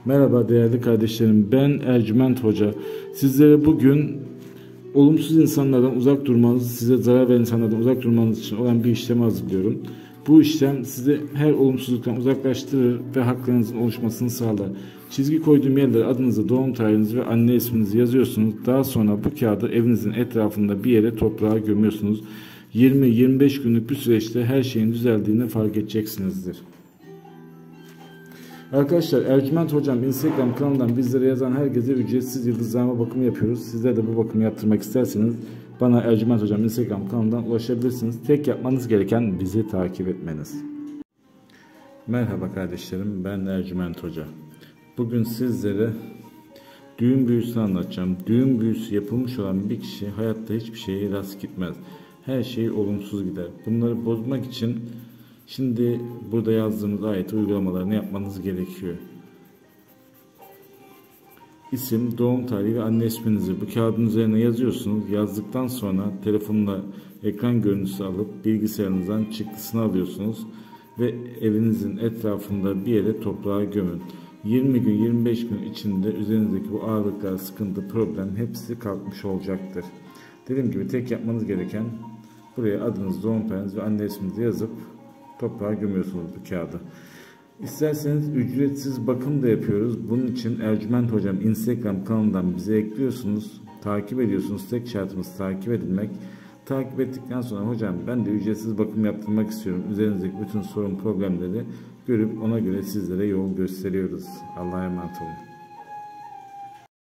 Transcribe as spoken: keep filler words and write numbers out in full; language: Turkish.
Merhaba değerli kardeşlerim, ben Ercüment Hoca. Sizlere bugün olumsuz insanlardan uzak durmanız, size zarar veren insanlardan uzak durmanız için olan bir işlemi hazırlıyorum. Bu işlem sizi her olumsuzluktan uzaklaştırır ve haklarınızın oluşmasını sağlar. Çizgi koyduğum yerlere adınızı, doğum tarihinizi ve anne isminizi yazıyorsunuz. Daha sonra bu kağıdı evinizin etrafında bir yere toprağa gömüyorsunuz. yirmi yirmi beş günlük bir süreçte her şeyin düzeldiğini fark edeceksinizdir. Arkadaşlar, Ercüment Hocam Instagram kanalından bizlere yazan herkese ücretsiz yıldızlama bakımı yapıyoruz. Sizler de bu bakımı yaptırmak isterseniz bana Ercüment Hocam Instagram kanalından ulaşabilirsiniz. Tek yapmanız gereken bizi takip etmeniz. Merhaba kardeşlerim, ben Ercüment Hoca. Bugün sizlere düğün büyüsünü anlatacağım. Düğün büyüsü yapılmış olan bir kişi hayatta hiçbir şeye rast gitmez. Her şey olumsuz gider. Bunları bozmak için şimdi burada yazdığımız ayet uygulamalarını yapmanız gerekiyor. İsim, doğum tarihi ve anne isminizi bu kağıdın üzerine yazıyorsunuz. Yazdıktan sonra telefonla ekran görüntüsü alıp bilgisayarınızdan çıktısını alıyorsunuz ve evinizin etrafında bir yere toprağa gömün. yirmi gün yirmi beş gün içinde üzerinizdeki bu ağırlıklar, sıkıntı, problem hepsi kalkmış olacaktır. Dediğim gibi tek yapmanız gereken buraya adınız, doğum tarihiniz ve anne isminizi yazıp toprağa gömüyorsunuz bu kağıdı. İsterseniz ücretsiz bakım da yapıyoruz. Bunun için Ercüment Hocam Instagram kanalından bizi ekliyorsunuz. Takip ediyorsunuz. Tek şartımız takip edilmek. Takip ettikten sonra hocam ben de ücretsiz bakım yaptırmak istiyorum. Üzerinizdeki bütün sorun problemleri görüp ona göre sizlere yol gösteriyoruz. Allah'a emanet olun.